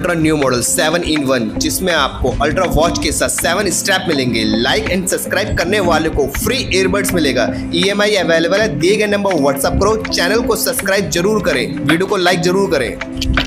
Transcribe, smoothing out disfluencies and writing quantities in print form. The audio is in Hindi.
अल्ट्रा न्यू मॉडल 7 in 1 जिसमें आपको अल्ट्रा वॉच के साथ 7 स्ट्रैप मिलेंगे। लाइक एंड सब्सक्राइब करने वाले को फ्री ईयरबड्स मिलेगा। EMI अवेलेबल है। दिए गए नंबर व्हाट्सएप करो। चैनल को सब्सक्राइब जरूर करें, वीडियो को लाइक जरूर करें।